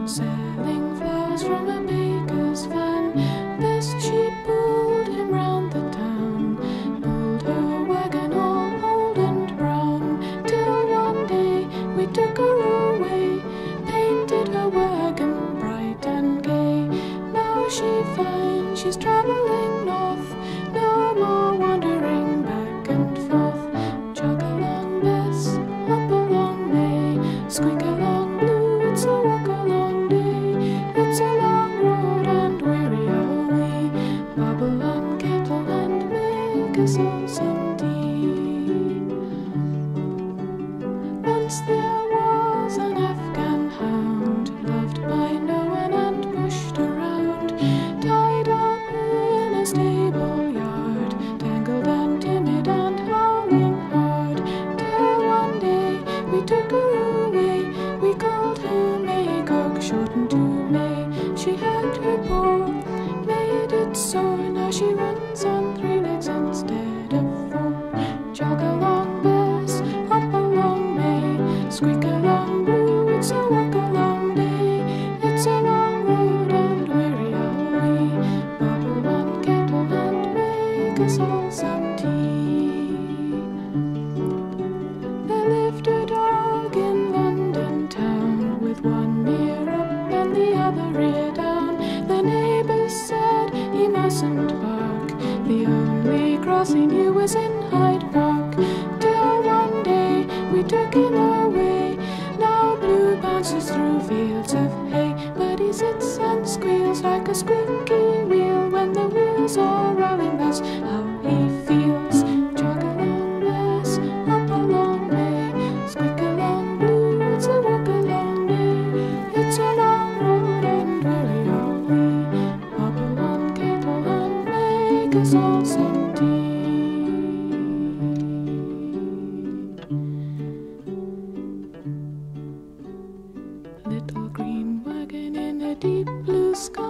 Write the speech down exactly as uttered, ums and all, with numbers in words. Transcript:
selling flowers from a baker's van. Bess, she pulled him round the town, pulled her wagon all old and brown, till one day we took her away, painted her wagon bright and gay. Now she finds she's travelling north, no more wandering back and forth. Jog along, Bess, up along May, squeak along, Blue, it's a walk along day. It's a long road and weary are we, bubble on kettle and make us all some tea. Once there was an Afghan hound, loved by no one and pushed around, tied up in a stable yard, tangled and timid and howling hard, till one day we took her away. We called her Magog, shortened to May. She had her paw, made it sore, now she runs on three legs instead of four. Jog along, Bess, hop along, May, squeak along, Blue, it's a walk along day. It's a long road and weary are we, bubble on kettle and make us all some tea. There lived a dog in London town, with one ear up and the other ear down. The neighbours said he mustn't bark, the only cross he knew was in Hyde Park, till one day we took him away. Now Blue bounces through fields of hay, but he sits and squeals like a squeaky wheel when the wheels are rolling. That's how he feels. Jog along, Bess, hop along, May, squeak along, Blue, it's a walk along day. It's a long road and weary are we, bubble on kettle and make us all some tea. Little green wagon in a deep blue sky,